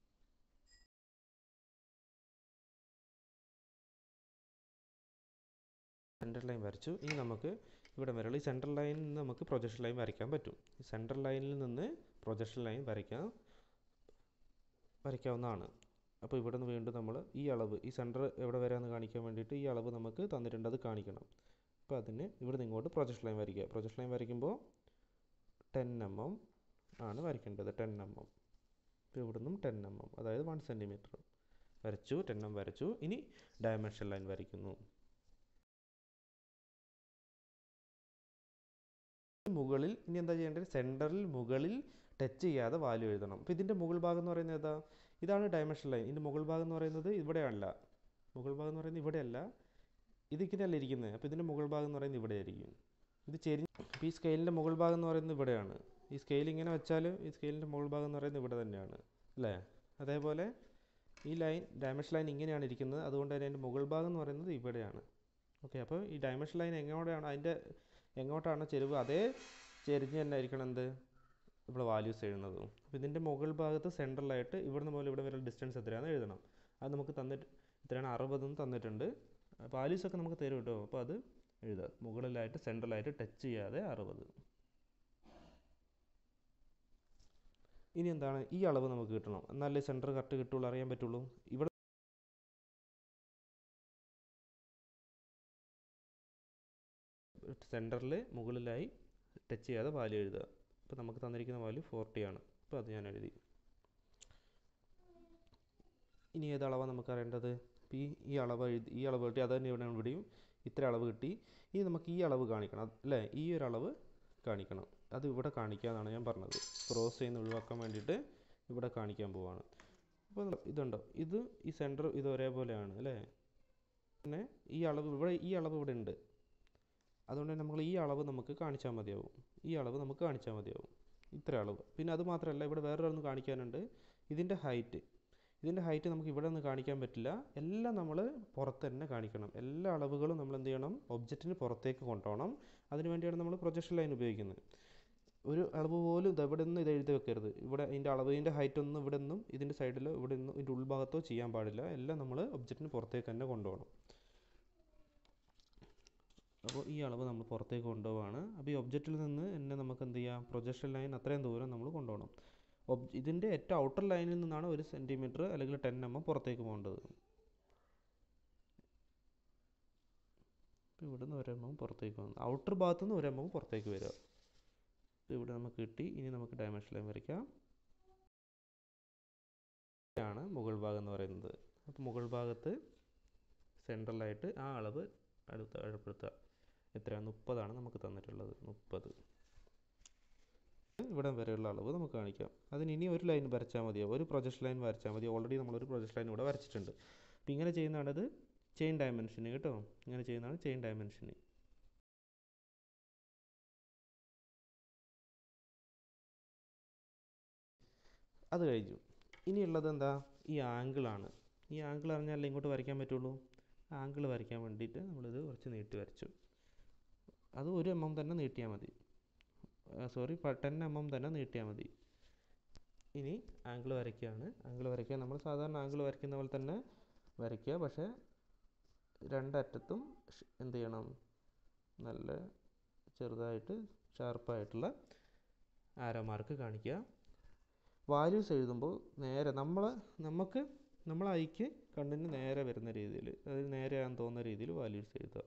സെൻറ്റർ ലൈൻ വരച്ചു. ഇനി നമുക്ക് ഇവിടെ വരെയുള്ള ഈ സെൻട്രൽ ലൈനിൽ നിന്ന് നമുക്ക് പ്രൊജക്ഷൻ ലൈൻ വരയ്ക്കാൻ പറ്റും. ഈ സെൻട്രൽ ലൈനിൽ നിന്ന് പ്രൊജക്ഷൻ ലൈൻ വരയ്ക്കാവുന്നതാണ്. അപ്പോൾ ഇവിടെ നിന്ന് വീണ്ടും നമ്മൾ ഈ അളവ്, ഈ സെൻറ്റർ എവിടെ വരാമെന്ന് കാണിക്കാൻ വേണ്ടിയിട്ട് ഈ അളവ് നമുക്ക് തന്നിട്ടുണ്ട്, അത് കാണിക്കണം. അപ്പോൾ അതിന് ഇവിടെ നിന്ന് ഇങ്ങോട്ട് പ്രൊജക്ഷൻ ലൈൻ വരയ്ക്കുക. പ്രൊജക്ഷൻ ലൈൻ വരയ്ക്കുമ്പോൾ 10 mm ആണ് വരയ്ക്കേണ്ടത്, 10 mm. ഇപ്പോൾ ഇവിടെ നിന്നും 10 mm, അതായത് 1 cm വരച്ചു, 10 mm വരച്ചു. ഇനി ഡയമെൻഷൻ ലൈൻ വരയ്ക്കുന്നു. മുകളിൽ ഇനി എന്താ ചെയ്യേണ്ടത്, സെൻറ്ററിൽ മുകളിൽ ടച്ച് ചെയ്യാതെ വാല്യൂ എഴുതണം. അപ്പോൾ ഇതിൻ്റെ മുകൾ ഭാഗം എന്ന് പറയുന്നത് ഏതാ, ഇതാണ് ഡയമെൻഷൻ ലൈൻ. ഇതിൻ്റെ മുകൾ ഭാഗം എന്ന് പറയുന്നത് ഇവിടെയല്ല, മുകൾ ഭാഗം എന്ന് പറയുന്നത് ഇവിടെയല്ല, ഇതിങ്ങനെയല്ല ഇരിക്കുന്നത്. അപ്പോൾ ഇതിൻ്റെ മുകൾ ഭാഗം എന്ന് പറയുന്നത് ഇവിടെ ആയിരിക്കും. ഇത് ചെരിഞ്ഞ്, അപ്പോൾ ഈ സ്കെയിലിൻ്റെ മുകൾ ഭാഗം എന്ന് പറയുന്നത് ഇവിടെയാണ്. ഈ സ്കെയിൽ ഇങ്ങനെ വെച്ചാൽ ഈ സ്കെയിലിൻ്റെ മുകൾ ഭാഗം എന്ന് പറയുന്നത് ഇവിടെ തന്നെയാണ് അല്ലേ. അതേപോലെ ഈ ലൈൻ, ഡയമെൻഷൻ ലൈൻ ഇങ്ങനെയാണ് ഇരിക്കുന്നത്, അതുകൊണ്ട് തന്നെ അതിൻ്റെ മുകൾ ഭാഗം എന്ന് പറയുന്നത് ഇവിടെയാണ്. ഓക്കെ, അപ്പോൾ ഈ ഡയമെൻഷൻ ലൈൻ എങ്ങോട്ടാണ് ചെരിവ്, അതേ ചെരിഞ്ഞ് തന്നെ ആയിരിക്കണം എന്ത്, ഇവിടെ വാല്യൂസ് എഴുതുന്നത്. അപ്പോൾ ഇതിൻ്റെ മുകൾ ഭാഗത്ത് സെൻട്രലായിട്ട് ഇവിടുന്ന് മുതൽ ഇവിടെ വരെ ഡിസ്റ്റൻസ് എത്രയാണെന്ന് എഴുതണം. അത് നമുക്ക് തന്നിട്ട് ഇത്രയാണ് 60 തന്നിട്ടുണ്ട്. വാല്യൂസൊക്കെ നമുക്ക് തരും കേട്ടോ. അപ്പോൾ അത് എഴുതുക, മുകളിലായിട്ട് സെൻട്രലായിട്ട് ടച്ച് ചെയ്യാതെ 60. ഇനി എന്താണ്, ഈ അളവ് നമുക്ക് കിട്ടണം, എന്നാലേ സെൻറ്റർ കറക്റ്റ് കിട്ടുള്ളൂ, അറിയാൻ പറ്റുള്ളൂ. ഇവിടെ സെൻറ്ററിൽ മുകളിലായി ടച്ച് ചെയ്യാതെ വാല്യൂ എഴുതുക. അപ്പോൾ നമുക്ക് തന്നിരിക്കുന്ന വാല്യൂ 40 ആണ്. അപ്പോൾ അത് ഞാൻ എഴുതി. ഇനി ഏത് അളവാണ് നമുക്ക് അറിയേണ്ടത്, ഈ അളവ് കിട്ടി, അത് തന്നെ ഇവിടെയും ഇത്ര അളവ് കിട്ടി. ഇനി നമുക്ക് ഈ അളവ് കാണിക്കണം അല്ലേ, ഈ ഒരു അളവ് കാണിക്കണം. അത് ഇവിടെ കാണിക്കാമെന്നാണ് ഞാൻ പറഞ്ഞത്. ക്രോസ് ചെയ്യുന്ന ഒഴിവാക്കാൻ വേണ്ടിയിട്ട് ഇവിടെ കാണിക്കാൻ പോവാണ്. അപ്പോൾ ഇതുണ്ടോ, ഈ സെൻറ്റർ ഇത് ഒരേപോലെയാണ് അല്ലേ. പിന്നെ ഈ അളവ് ഇവിടെ ഉണ്ട്, അതുകൊണ്ട് നമ്മൾ ഈ അളവ് നമുക്ക് കാണിച്ചാൽ മതിയാവും. ഇത്ര അളവ്. പിന്നെ അത് മാത്രമല്ല, ഇവിടെ വേറൊന്ന് കാണിക്കാനുണ്ട്. ഇതിൻ്റെ ഹൈറ്റ് നമുക്ക് ഇവിടെ നിന്ന് കാണിക്കാൻ പറ്റില്ല. എല്ലാം നമ്മൾ പുറത്ത് തന്നെ കാണിക്കണം. എല്ലാ അളവുകളും നമ്മൾ എന്ത് ചെയ്യണം, ഒബ്ജക്റ്റിന് പുറത്തേക്ക് കൊണ്ടുപോകണം. അതിന് വേണ്ടിയാണ് നമ്മൾ പ്രൊജക്ഷൻ ലൈൻ ഉപയോഗിക്കുന്നത്. ഒരു അളവ് പോലും ഇവിടെ നിന്ന് ഇത് എഴുതി വെക്കരുത്. ഇവിടെ ഇതിൻ്റെ അളവിൻ്റെ ഹൈറ്റ് ഒന്നും ഇവിടെ നിന്നും ഇതിൻ്റെ സൈഡിലോ ഇവിടെ നിന്നും ഇതിൻ്റെ ഉൾഭാഗത്തോ ചെയ്യാൻ പാടില്ല. എല്ലാം നമ്മൾ ഒബ്ജക്റ്റിന് പുറത്തേക്ക് തന്നെ കൊണ്ടുപോകണം. അപ്പോൾ ഈ അളവ് നമ്മൾ പുറത്തേക്ക് കൊണ്ടുപോവാണ്. അപ്പോൾ ഈ ഒബ്ജക്റ്റിൽ നിന്ന് തന്നെ നമുക്ക് എന്ത് ചെയ്യാം, പ്രൊജക്ഷൻ ലൈൻ അത്രയും ദൂരം നമ്മൾ കൊണ്ടുപോകണം. ഇതിൻ്റെ ഏറ്റവും ഔട്ടർ ലൈനിൽ നിന്നാണ് 1 സെൻറ്റിമീറ്റർ അല്ലെങ്കിൽ 10 mm പുറത്തേക്ക് പോകേണ്ടത്. ഇവിടെ നിന്ന് 1 mm പുറത്തേക്ക് വന്നു, ഔട്ടർ ഭാഗത്തു നിന്ന് 1 mm പുറത്തേക്ക് വരിക. ഇവിടെ നമുക്ക് കിട്ടി. ഇനി നമുക്ക് ഡയമെൻഷൻ ലൈൻ വരയ്ക്കാം. ആണ് മുകൾ ഭാഗം എന്ന് പറയുന്നത്. അപ്പോൾ മുകൾ ഭാഗത്ത് സെൻട്രലായിട്ട് ആ അളവ് അടയാളപ്പെടുത്തുക. എത്രയാണ്? 30 നമുക്ക് തന്നിട്ടുള്ളത്. 30 ഇവിടെ വരെയുള്ള അളവ് നമുക്ക് കാണിക്കാം. അതിന് ഇനി ഒരു ലൈൻ വരച്ചാൽ മതിയോ? ഒരു പ്രൊജക്ഷൻ ലൈൻ വരച്ചാൽ മതി. ഓൾറെഡി നമ്മളൊരു പ്രൊജക്ഷൻ ലൈൻ ഇവിടെ വരച്ചിട്ടുണ്ട്. അപ്പോൾ ഇങ്ങനെ ചെയ്യുന്നതാണത് ചെയിൻ ഡയമെൻഷന് കേട്ടോ. ഇങ്ങനെ ചെയ്യുന്നതാണ് ചെയിൻ ഡയമെൻഷന്. അത് കഴിഞ്ഞു. ഇനിയുള്ളത് എന്താ? ഈ ആംഗിളാണ്. ഈ ആംഗിൾ അറിഞ്ഞാലേ ഇങ്ങോട്ട് വരയ്ക്കാൻ പറ്റുള്ളൂ. ആംഗിൾ വരയ്ക്കാൻ വേണ്ടിയിട്ട് നമ്മളിത് കുറച്ച് നീട്ടി വരച്ചു. അത് 1 mm തന്നെ നീട്ടിയാൽ മതി. 10 mm തന്നെ നീട്ടിയാൽ മതി. ഇനി ആംഗിൾ വരയ്ക്കുകയാണ്. ആംഗിൾ വരയ്ക്കാൻ നമ്മൾ സാധാരണ ആംഗിൾ വരയ്ക്കുന്ന പോലെ തന്നെ വരയ്ക്കുക. പക്ഷേ രണ്ടറ്റത്തും എന്ത് ചെയ്യണം? നല്ല ചെറുതായിട്ട് ഷാർപ്പായിട്ടുള്ള ആരോ മാർക്ക് കാണിക്കുക. വാല്യൂസ് എഴുതുമ്പോൾ നേരെ നമ്മളെ ഐക്ക് കണ്ണിന് നേരെ വരുന്ന രീതിയിൽ, അതായത് നേരെയാണെന്ന് തോന്നുന്ന രീതിയിൽ വാല്യൂസ് എഴുതുക.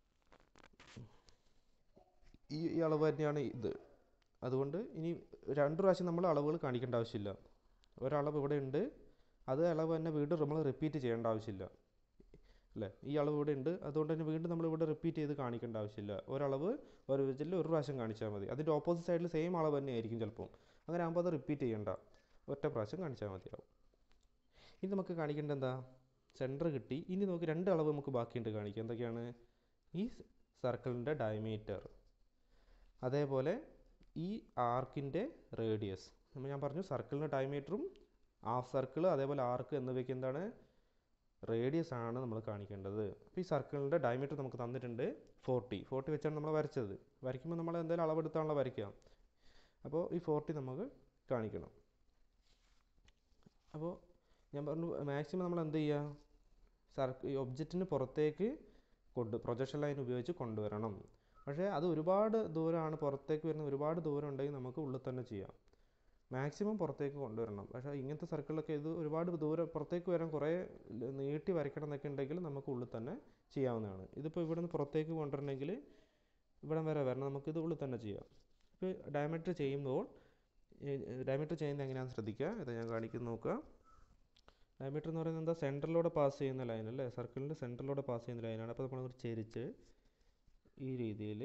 ഈ അളവ് തന്നെയാണ് ഇത്. അതുകൊണ്ട് ഇനി 2 പ്രാവശ്യം നമ്മൾ അളവുകൾ കാണിക്കേണ്ട ആവശ്യമില്ല. ഒരളവ് ഇവിടെ ഉണ്ട്, അത് അളവ് തന്നെ വീണ്ടും നമ്മൾ റിപ്പീറ്റ് ചെയ്യേണ്ട ആവശ്യമില്ല അല്ലേ? ഈ അളവ് ഇവിടെ ഉണ്ട്, അതുകൊണ്ട് തന്നെ വീണ്ടും നമ്മൾ ഇവിടെ റിപ്പീറ്റ് ചെയ്ത് കാണിക്കേണ്ട ആവശ്യമില്ല. ഒരളവ് ഒരു വിജിൽ ഒരു പ്രാവശ്യം കാണിച്ചാൽ മതി. അതിൻ്റെ ഓപ്പോസിറ്റ് സൈഡിൽ സെയിം അളവ് തന്നെ ആയിരിക്കും ചിലപ്പോൾ. അങ്ങനെ ആകുമ്പോൾ അത് റിപ്പീറ്റ് ചെയ്യേണ്ട, ഒറ്റ പ്രാവശ്യം കാണിച്ചാൽ മതിയാവും. ഇനി നമുക്ക് കാണിക്കേണ്ടത് എന്താ? സെൻറ്റർ കിട്ടി. ഇനി നമുക്ക് 2 അളവ് നമുക്ക് ബാക്കിയുണ്ട് കാണിക്കുക. എന്തൊക്കെയാണ്? ഈ സർക്കിളിൻ്റെ ഡയമീറ്റർ, അതേപോലെ ഈ ആർക്കിൻ്റെ റേഡിയസ്. ഞാൻ പറഞ്ഞു സർക്കിളിൻ്റെ ഡയമീറ്ററും ഹാഫ് സർക്കിൾ അതേപോലെ ആർക്ക് എന്നിവയ്ക്ക് എന്താണ്? റേഡിയസ് ആണ് നമ്മൾ കാണിക്കേണ്ടത്. അപ്പോൾ ഈ സർക്കിളിൻ്റെ ഡയമീറ്റർ നമുക്ക് തന്നിട്ടുണ്ട് 40 വെച്ചാണ് നമ്മൾ വരച്ചത്. വരയ്ക്കുമ്പോൾ നമ്മൾ എന്തായാലും അളവെടുത്താണല്ലോ വരയ്ക്കുക. അപ്പോൾ ഈ 40 നമുക്ക് കാണിക്കണം. അപ്പോൾ ഞാൻ പറഞ്ഞു മാക്സിമം നമ്മൾ എന്ത് ചെയ്യുക? ഈ ഒബ്ജക്റ്റിന് പുറത്തേക്ക് പ്രൊജക്ഷൻ ലൈൻ ഉപയോഗിച്ച് കൊണ്ടുവരണം. പക്ഷേ അത് ഒരുപാട് ദൂരമാണ്, പുറത്തേക്ക് വരുന്ന ഒരുപാട് ദൂരം ഉണ്ടെങ്കിൽ നമുക്ക് ഉള്ളിൽ തന്നെ ചെയ്യാം. മാക്സിമം പുറത്തേക്ക് കൊണ്ടുവരണം. പക്ഷേ ഇങ്ങനത്തെ സർക്കിളൊക്കെ ഇത് ഒരുപാട് ദൂരം പുറത്തേക്ക് വരാൻ കുറേ നീട്ടി വരയ്ക്കണം എന്നൊക്കെ ഉണ്ടെങ്കിൽ നമുക്ക് ഉള്ളിൽ തന്നെ ചെയ്യാവുന്നതാണ്. ഇതിപ്പോൾ ഇവിടെ നിന്ന് പുറത്തേക്ക് കൊണ്ടുവരണമെങ്കിൽ ഇവിടം വരെ വരണം, നമുക്കിത് ഉള്ളിൽ തന്നെ ചെയ്യാം. ഇപ്പോൾ ഡയമീറ്റർ ചെയ്യുമ്പോൾ ഡയമീറ്റർ ചെയ്യുന്നത് എങ്ങനെയാണെന്ന് ശ്രദ്ധിക്കുക. ഇത് ഞാൻ കാണിക്കുന്നു നോക്കുക. ഡയമീറ്റർ എന്ന് പറയുന്നത് എന്താ? സെൻറ്ററിലൂടെ പാസ് ചെയ്യുന്ന ലൈൻ അല്ലേ? സർക്കിളിൻ്റെ സെൻറ്ററിലൂടെ പാസ് ചെയ്യുന്ന ലൈനാണ്. അപ്പോൾ നമ്മൾ ചെരിച്ച് ഈ രീതിയിൽ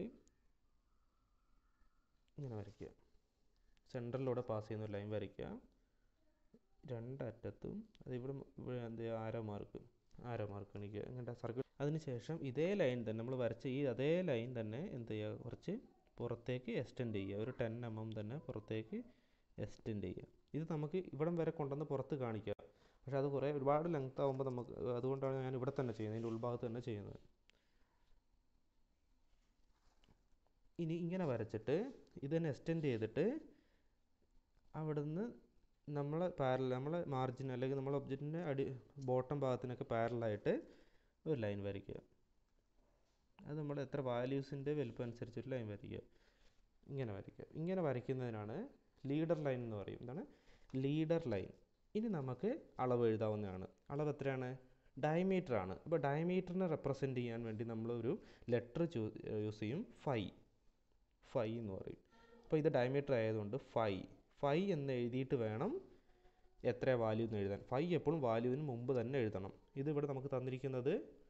ഇങ്ങനെ വരയ്ക്കുക. സെൻറ്ററിലൂടെ പാസ് ചെയ്യുന്ന ഒരു ലൈൻ വരയ്ക്കുക. രണ്ടറ്റത്തും അത് ഇവിടെ എന്ത് ചെയ്യുക? ആരോ മാർക്ക് കാണിക്കുക. ഇങ്ങനത്തെ സർക്കിൾ. അതിനുശേഷം ഇതേ ലൈൻ തന്നെ നമ്മൾ വരച്ച ഈ അതേ ലൈൻ തന്നെ എന്ത് ചെയ്യുക? കുറച്ച് പുറത്തേക്ക് എക്സ്റ്റെൻഡ് ചെയ്യുക. ഒരു 10 mm തന്നെ പുറത്തേക്ക് എക്സ്റ്റെൻഡ് ചെയ്യുക. ഇത് നമുക്ക് ഇവിടം വരെ കൊണ്ടുവന്ന് പുറത്ത് കാണിക്കുക. പക്ഷേ അത് ഒരുപാട് ലെങ്ത് ആകുമ്പോൾ നമുക്ക്, അതുകൊണ്ടാണ് ഞാൻ ഇവിടെ തന്നെ ചെയ്യുന്നത്, ഇതിൻ്റെ ഉൾഭാഗത്ത് തന്നെ ചെയ്യുന്നത്. ഇനി ഇങ്ങനെ വരച്ചിട്ട് ഇത് തന്നെ എക്സ്റ്റെൻഡ് ചെയ്തിട്ട് അവിടുന്ന് നമ്മളെ മാർജിൻ അല്ലെങ്കിൽ നമ്മളെ ഒബ്ജക്റ്റിൻ്റെ ബോട്ടം ഭാഗത്തിനൊക്കെ പാരലായിട്ട് ഒരു ലൈൻ വരയ്ക്കുക. അത് നമ്മൾ എത്ര വാല്യൂസിൻ്റെ വലുപ്പം അനുസരിച്ചൊരു ലൈൻ വരയ്ക്കുക. ഇങ്ങനെ വരയ്ക്കുക. ഇങ്ങനെ വരയ്ക്കുന്നതിനാണ് ലീഡർ ലൈൻ എന്ന് പറയും. എന്താണ്? Leader line. ഇനി നമുക്ക് അളവ് എഴുതാവുന്നതാണ്. അളവ് എത്രയാണ്? ഡയമീറ്റർ ആണ്. അപ്പോൾ ഡയമീറ്ററിനെ റെപ്രസെൻറ്റ് ചെയ്യാൻ വേണ്ടി നമ്മളൊരു ലെറ്റർ യൂസ് ചെയ്യും. ഫൈ എന്ന് പറയും. അപ്പോൾ ഇത് ഡയമീറ്റർ ആയതുകൊണ്ട് ഫൈ എന്ന് എഴുതിയിട്ട് വേണം എത്ര വാല്യൂ എന്ന് എഴുതാൻ. ഫൈ എപ്പോഴും വാല്യൂവിന് മുമ്പ് തന്നെ എഴുതണം. ഇതിവിടെ നമുക്ക് തന്നിരിക്കുന്നത്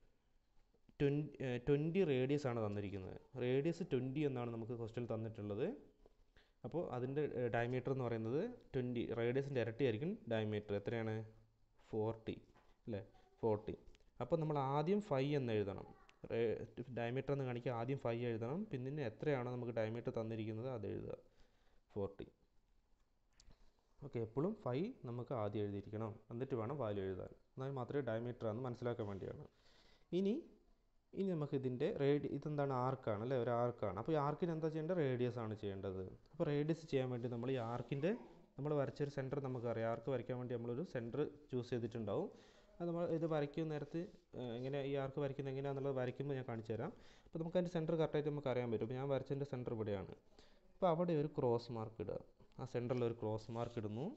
20 റേഡിയസ് ആണ് തന്നിരിക്കുന്നത്. റേഡിയസ് 20 എന്നാണ് നമുക്ക് ക്വസ്റ്റ്യനിൽ തന്നിട്ടുള്ളത്. അപ്പോൾ അതിൻ്റെ ഡയമീറ്റർ എന്ന് പറയുന്നത് 20, റേഡിയസിൻ്റെ ഇരട്ടിയായിരിക്കും ഡയമീറ്റർ. എത്രയാണ്? 40 അല്ലേ? 40. അപ്പോൾ നമ്മൾ ആദ്യം ഫൈ എന്ന് എഴുതണം. ഡയമീറ്റർ എന്ന് കാണിക്കുക, ആദ്യം ഫൈ എഴുതണം. പിന്നെ എത്രയാണോ നമുക്ക് ഡയമീറ്റർ തന്നിരിക്കുന്നത് അത് എഴുതുക. 40. ഓക്കെ. എപ്പോഴും ഫൈ നമുക്ക് ആദ്യം എഴുതിയിരിക്കണം, എന്നിട്ട് വേണം വാല്യൂ എഴുതാൻ. എന്നാൽ മാത്രമേ ഡയമീറ്റർ ആണെന്ന് മനസ്സിലാക്കാൻ വേണ്ടിയാണ്. ഇനി നമുക്ക് ഇതിൻ്റെ ഇതെന്താണ്? ആർക്കാണ് അല്ലേ? ഒരു ആർക്കാണ്. അപ്പോൾ ഈ ആർക്കിന് എന്താ ചെയ്യേണ്ടത്? റേഡിയസ് ആണ് ചെയ്യേണ്ടത്. അപ്പോൾ റേഡിയസ് ചെയ്യാൻ വേണ്ടി നമ്മൾ ഈ ആർക്കിൻ്റെ നമ്മൾ വരച്ചൊരു സെൻറ്റർ നമുക്കറിയാം. ആർക്ക് വരയ്ക്കാൻ വേണ്ടി നമ്മളൊരു സെൻറ്റർ ചൂസ് ചെയ്തിട്ടുണ്ടാവും. അത് നമ്മൾ ഇത് വരയ്ക്കുന്ന നേരത്ത് എങ്ങനെ ഈ ആർക്ക് വരയ്ക്കുന്നത് എങ്ങനെയാണെന്നുള്ളത് വരയ്ക്കുമ്പോൾ ഞാൻ കാണിച്ചു തരാം. അപ്പോൾ നമുക്ക് അതിൻ്റെ സെൻറ്റർ കറക്റ്റായിട്ട് നമുക്ക് അറിയാൻ പറ്റും. അപ്പോൾ ഞാൻ വരച്ചതിൻ്റെ സെൻറ്റർ ഇവിടെയാണ്. അപ്പോൾ അവിടെ ഒരു ക്രോസ് മാർക്ക് ഇടുക. ആ സെൻറ്ററിൽ ഒരു ക്രോസ് മാർക്ക് ഇടുന്നു.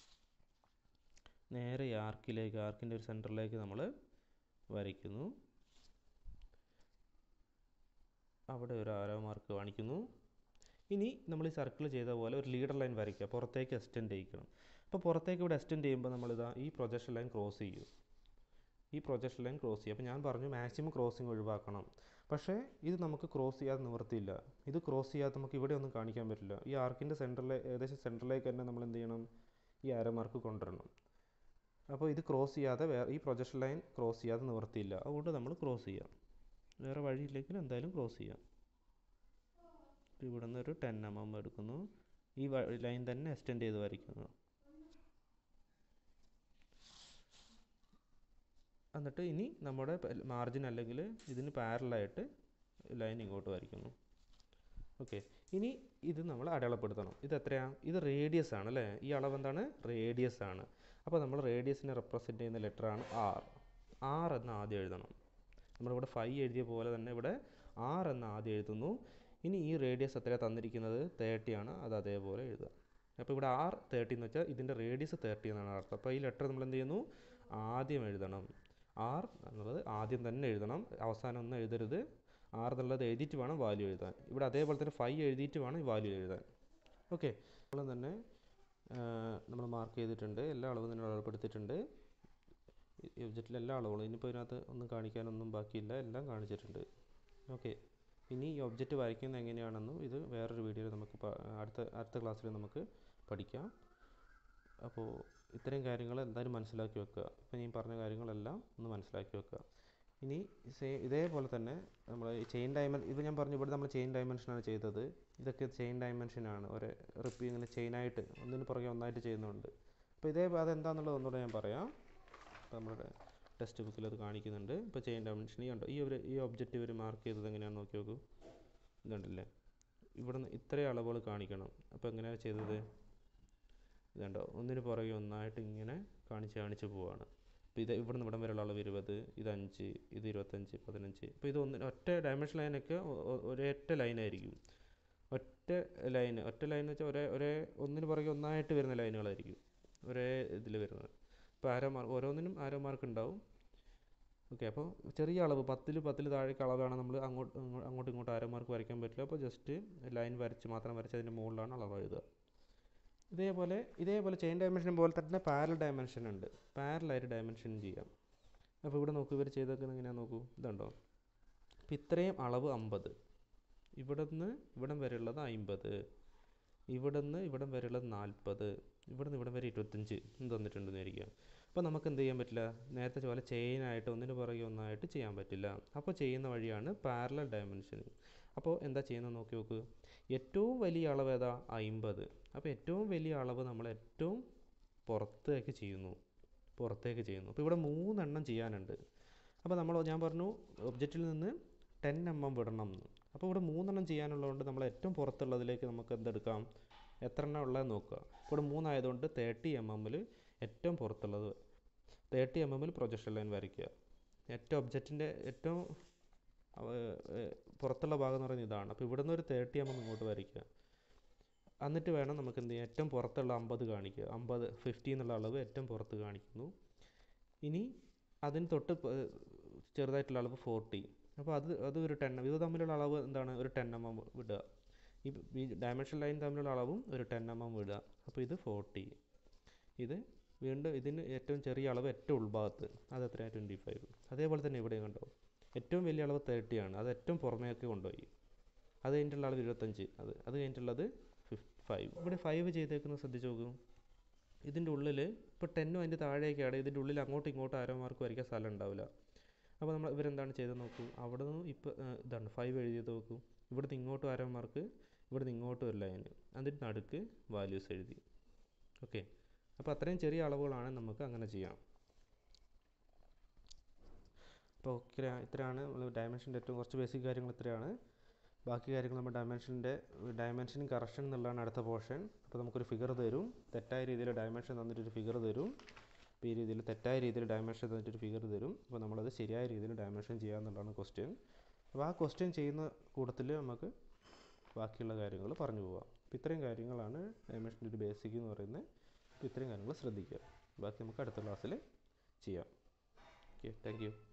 നേരെ ആർക്കിൻ്റെ ഒരു സെൻറ്ററിലേക്ക് നമ്മൾ വരയ്ക്കുന്നു. അവിടെ ഒരു ആരോ മാർക്ക് കാണിക്കുന്നു. ഇനി നമ്മൾ ഈ സർക്കിൾ ചെയ്ത പോലെ ഒരു ലീഡർ ലൈൻ വരയ്ക്കുക, പുറത്തേക്ക് എക്സ്റ്റെൻഡ് ചെയ്യിക്കണം. അപ്പോൾ പുറത്തേക്ക് ഇവിടെ എക്സ്റ്റെൻഡ് ചെയ്യുമ്പോൾ നമ്മളിതാ ഈ പ്രൊജക്ഷൻ ലൈൻ ക്രോസ് ചെയ്യും. ഈ പ്രൊജക്ഷൻ ലൈൻ ക്രോസ് ചെയ്യും. അപ്പോൾ ഞാൻ പറഞ്ഞു മാക്സിമം ക്രോസിങ് ഒഴിവാക്കണം. പക്ഷേ ഇത് നമുക്ക് ക്രോസ് ചെയ്യാതെ നിവർത്തിയില്ല. ഇത് ക്രോസ് ചെയ്യാതെ നമുക്ക് ഇവിടെ ഒന്നും കാണിക്കാൻ പറ്റില്ല. ഈ ആർക്കിൻ്റെ സെൻറ്ററിൽ ഏകദേശം സെൻറ്ററിലേക്ക് തന്നെ നമ്മൾ എന്ത് ചെയ്യണം, ഈ ആരോ മാർക്ക് കൊണ്ടുവരണം. അപ്പോൾ ഇത് ക്രോസ് ചെയ്യാതെ ഈ പ്രൊജക്ഷൻ ലൈൻ ക്രോസ് ചെയ്യാതെ നിവർത്തിയില്ല. അതുകൊണ്ട് നമ്മൾ ക്രോസ് ചെയ്യാം. വേറെ വഴിയില്ലെങ്കിൽ എന്തായാലും ക്രോസ് ചെയ്യാം. ഇവിടെ നിന്ന് ഒരു 10 mm എടുക്കുന്നു. ഈ ലൈൻ തന്നെ എക്സ്റ്റെൻഡ് ചെയ്ത് വരയ്ക്കുന്നു. എന്നിട്ട് ഇനി നമ്മുടെ മാർജിൻ അല്ലെങ്കിൽ ഇതിന് പാരലായിട്ട് ലൈൻ ഇങ്ങോട്ട് വരയ്ക്കുന്നു. ഓക്കെ, ഇനി ഇത് നമ്മൾ അടയാളപ്പെടുത്തണം. ഇത് എത്രയാണ്? ഇത് റേഡിയസ് ആണ് അല്ലേ? ഈ അളവ് എന്താണ്? റേഡിയസ് ആണ്. അപ്പോൾ നമ്മൾ റേഡിയസിനെ റെപ്രസെൻറ്റ് ചെയ്യുന്ന ലെറ്ററാണ് ആർ. ആർ എന്ന് ആദ്യം എഴുതണം. നമ്മളിവിടെ 5 എഴുതിയ പോലെ തന്നെ ഇവിടെ ആർ എന്ന് ആദ്യം എഴുതുന്നു. ഇനി ഈ റേഡിയസ് എത്രയാണ് തന്നിരിക്കുന്നത്? 30 ആണ്. അത് അതേപോലെ എഴുതുക. അപ്പോൾ ഇവിടെ ആർ 30 എന്ന് വെച്ചാൽ ഇതിൻ്റെ റേഡിയസ് 30 എന്നാണ് അർത്ഥം. അപ്പോൾ ഈ ലെറ്റർ നമ്മൾ എന്ത് ചെയ്യുന്നു? ആദ്യം എഴുതണം. ആർ എന്നുള്ളത് ആദ്യം തന്നെ എഴുതണം, അവസാനം ഒന്നും എഴുതരുത്. ആർ എന്നുള്ളത് എഴുതിയിട്ട് വേണം വാല്യൂ എഴുതാൻ. ഇവിടെ അതേപോലെ തന്നെ 5 എഴുതിയിട്ട് വേണം ഈ വാല്യൂ എഴുതാൻ. ഓക്കെ, നമ്മൾ തന്നെ നമ്മൾ മാർക്ക് ചെയ്തിട്ടുണ്ട്. എല്ലാ അളവും തന്നെ അളവെടുത്തിട്ടുണ്ട്. ഈ ഒബ്ജക്റ്റിലെ എല്ലാ അളവുകളും. ഇനിയിപ്പോൾ ഇതിനകത്ത് ഒന്നും കാണിക്കാനൊന്നും ബാക്കിയില്ല, എല്ലാം കാണിച്ചിട്ടുണ്ട്. ഓക്കെ, ഇനി ഈ ഒബ്ജക്റ്റ് വരയ്ക്കുന്നത് എങ്ങനെയാണെന്നും ഇത് വേറൊരു വീഡിയോയിൽ നമുക്ക് അടുത്ത ക്ലാസ്സിൽ നമുക്ക് പഠിക്കാം. അപ്പോൾ ഇത്രയും കാര്യങ്ങൾ എന്തായാലും മനസ്സിലാക്കി വെക്കുക. ഇപ്പം ഞാൻ പറഞ്ഞ കാര്യങ്ങളെല്ലാം ഒന്ന് മനസ്സിലാക്കി വെക്കുക. ഇനി ഇതേപോലെ തന്നെ നമ്മൾ ഈ ചെയിൻ ഇപ്പോൾ ഞാൻ പറഞ്ഞു ഇവിടെ നമ്മൾ ചെയിൻ ഡയമെൻഷനാണ് ചെയ്തത്. ഇതൊക്കെ ചെയിൻ ഡയമെൻഷനാണ്. ഇങ്ങനെ ചെയിനായിട്ട് ഒന്നിന് പുറകെ ഒന്നായിട്ട് ചെയ്യുന്നുണ്ട്. അപ്പോൾ അതെന്താണെന്നുള്ളത് ഒന്നുകൂടെ ഞാൻ പറയാം. അപ്പോൾ നമ്മുടെ ടെക്സ്റ്റ് ബുക്കിൽ അത് കാണിക്കുന്നുണ്ട്. ഇപ്പോൾ ചെയിൻ ഡയമെൻഷൻ കണ്ടോ, ഈ ഒബ്ജക്റ്റ് ഇവർ മാർക്ക് ചെയ്തത് എങ്ങനെയാണെന്ന് നോക്കി നോക്കൂ. ഇതുണ്ടല്ലേ, ഇവിടെ നിന്ന് ഇത്രയും അളവുകൾ കാണിക്കണം. അപ്പോൾ എങ്ങനെയാണ് ചെയ്തത്? ഇതുണ്ടോ, ഒന്നിന് പുറകെ ഒന്നായിട്ട് ഇങ്ങനെ കാണിച്ച് പോവുകയാണ്. അപ്പോൾ ഇവിടെ നിന്ന് ഇവിടം വരെയുള്ള അളവ് 20, ഇത് 5, ഇത് 25, 15. അപ്പോൾ ഇത് ഒറ്റ ഡയമെൻഷൻ ലൈനൊക്കെ ഒരൊറ്റ ലൈനായിരിക്കും. ഒറ്റ ലൈൻ എന്ന് വെച്ചാൽ ഒരേ ഒന്നിന് പുറകെ ഒന്നായിട്ട് വരുന്ന ലൈനുകളായിരിക്കും ഒരേ ഇതിൽ വരുന്നത്. അപ്പോൾ ഓരോന്നിനും ആരോ മാർക്ക് ഉണ്ടാവും. ഓക്കെ, അപ്പോൾ ചെറിയ അളവ് 10 താഴേക്ക് അളവാണ് നമ്മൾ അങ്ങോട്ടും ഇങ്ങോട്ടും ആരോ മാർക്ക് വരയ്ക്കാൻ പറ്റില്ല. അപ്പോൾ ജസ്റ്റ് ലൈൻ മാത്രം വരച്ച് അതിൻ്റെ മുകളിലാണ് അളവ് എഴുതുക. ഇതേപോലെ ചെയിൻ ഡയമെൻഷൻ പോലെ തന്നെ പാരലൽ ഡയമെൻഷൻ ഉണ്ട്. പാരലായിട്ട് ഡയമെൻഷൻ ചെയ്യാം. അപ്പോൾ ഇവിടെ നോക്കൂ, ഇവർ ചെയ്തേക്കുന്നത് എങ്ങനെയാണെന്ന് നോക്കൂ. ഇതുണ്ടോ, അപ്പോൾ ഇത്രയും അളവ് 50, ഇവിടുന്ന് ഇവിടം വരെയുള്ളത് 50, ഇവിടുന്ന് ഇവിടം വരെയുള്ളത് 40, ഇവിടുന്ന് ഇവിടം വരെ 25 തന്നിട്ടുണ്ടെന്ന് വിചാരിക്കുക. അപ്പോൾ നമുക്ക് എന്ത് ചെയ്യാൻ പറ്റില്ല? നേരത്തെ പോലെ ചെയിനായിട്ട് ഒന്നിന് പുറകെ ഒന്നായിട്ട് ചെയ്യാൻ പറ്റില്ല. അപ്പോൾ ചെയ്യുന്ന വഴിയാണ് പാരലൽ ഡയമെൻഷനിങ്. അപ്പോൾ എന്താ ചെയ്യുന്നത് നോക്കി നോക്ക്. ഏറ്റവും വലിയ അളവ് ഏതാ? 50. അപ്പോൾ ഏറ്റവും വലിയ അളവ് നമ്മൾ ഏറ്റവും പുറത്തേക്ക് ചെയ്യുന്നു. അപ്പോൾ ഇവിടെ 3 എണ്ണം ചെയ്യാനുണ്ട്. അപ്പോൾ ഞാൻ പറഞ്ഞു ഒബ്ജക്റ്റിൽ നിന്ന് 10 mm വിടണം എന്ന്. അപ്പോൾ ഇവിടെ 3 എണ്ണം ചെയ്യാനുള്ളതുകൊണ്ട് നമ്മൾ ഏറ്റവും പുറത്തുള്ളതിലേക്ക് നമുക്ക് എന്തെടുക്കാം? എത്ര എണ്ണം ഉള്ളതെന്ന് നോക്കുക. ഇവിടെ 3 ആയതുകൊണ്ട് 30 mm ഏറ്റവും പുറത്തുള്ളത് 30 mm പ്രൊജക്ഷൻ ലൈൻ വരയ്ക്കുക. ഒബ്ജക്റ്റിൻ്റെ ഏറ്റവും പുറത്തുള്ള ഭാഗം എന്ന് പറയുന്നത് ഇതാണ്. അപ്പോൾ ഇവിടെ നിന്ന് ഒരു 30 mm ഇങ്ങോട്ട് വരയ്ക്കുക. എന്നിട്ട് വേണം നമുക്ക് എന്ത് ചെയ്യാം? ഏറ്റവും പുറത്തുള്ള 50 കാണിക്കുക. 50 എന്നുള്ള അളവ് ഏറ്റവും പുറത്ത് കാണിക്കുന്നു. ഇനി അതിന് തൊട്ട് ചെറുതായിട്ടുള്ള അളവ് 40. അപ്പോൾ അത് ഒരു 10. ഇത് തമ്മിലുള്ള അളവ് എന്താണ്? ഒരു 10 mm വിടുക. ഈ ഡയമെൻഷൻ ലൈൻ തമ്മിലുള്ള അളവും ഒരു 10 mm വിടുക. അപ്പോൾ ഇത് 40. ഇത് വീണ്ടും ഇതിന് ഏറ്റവും ചെറിയ അളവ് ഏറ്റവും ഉൾഭാഗത്ത് അത് എത്രയാണ്? 25. അതേപോലെ തന്നെ ഇവിടെ കണ്ടോ, ഏറ്റവും വലിയ അളവ് 30 ആണ്. അത് ഏറ്റവും പുറമേക്ക് കൊണ്ടുപോയി. അത് കഴിഞ്ഞിട്ടുള്ള അളവ് 25. അത് കഴിഞ്ഞിട്ടുള്ളത് 5. ഇവിടെ 5 ചെയ്തേക്കുന്നത് ശ്രദ്ധിച്ച് നോക്കും. ഇതിൻ്റെ ഉള്ളിൽ ഇപ്പോൾ 10 അതിൻ്റെ താഴേക്കാണ്. ഇതിൻ്റെ ഉള്ളിൽ അങ്ങോട്ടും ഇങ്ങോട്ടും ആരോ മാർക്ക് വരയ്ക്കാൻ സ്ഥലം ഉണ്ടാവില്ല. അപ്പോൾ ഇവരെന്താണ് ചെയ്തത് നോക്കൂ. അവിടെ നിന്ന് ഇപ്പോൾ ഇതാണ് 5 എഴുതിയത് നോക്കൂ. ഇവിടുന്ന് ഇങ്ങോട്ടും ആരോ മാർക്ക്, ഇവിടുന്ന് ഇങ്ങോട്ടും ഒരു ലൈന്, അതിൻ്റെ നടുക്ക് വാല്യൂസ് എഴുതി. ഓക്കെ, അപ്പോൾ അത്രയും ചെറിയ അളവുകളാണ് നമുക്ക് അങ്ങനെ ചെയ്യാം. അപ്പോൾ ഇത്രയാണ് നമ്മൾ ഡയമെൻഷൻ്റെ ഏറ്റവും കുറച്ച് ബേസിക് കാര്യങ്ങൾ ഇത്രയാണ്. ബാക്കി കാര്യങ്ങൾ നമ്മൾ ഡയമെൻഷനിങ് കറക്ഷൻ എന്നുള്ളതാണ് അടുത്ത പോർഷൻ. അപ്പോൾ നമുക്കൊരു ഫിഗർ തരും, തെറ്റായ രീതിയിൽ ഡയമെൻഷൻ തന്നിട്ടൊരു ഫിഗർ തരും. അപ്പോൾ ഈ രീതിയിൽ തെറ്റായ രീതിയിൽ ഡയമെൻഷൻ തന്നിട്ടൊരു ഫിഗർ തരും. അപ്പോൾ നമ്മളത് ശരിയായ രീതിയിൽ ഡയമെൻഷൻ ചെയ്യുക എന്നുള്ളതാണ് ക്വസ്റ്റ്യൻ. അപ്പോൾ ആ ക്വസ്റ്റ്യൻ ചെയ്യുന്ന കൂട്ടത്തിൽ നമുക്ക് ബാക്കിയുള്ള കാര്യങ്ങൾ പറഞ്ഞു പോകാം. അപ്പോൾ ഇത്രയും കാര്യങ്ങളാണ് ഡയമെൻഷൻ്റെ ഒരു ബേസിക് എന്ന് പറയുന്നത്. അപ്പോൾ ഇത്രയും കാര്യങ്ങൾ ശ്രദ്ധിക്കുക. ബാക്കി നമുക്ക് അടുത്ത ക്ലാസ്സിൽ ചെയ്യാം. Okay, thank U.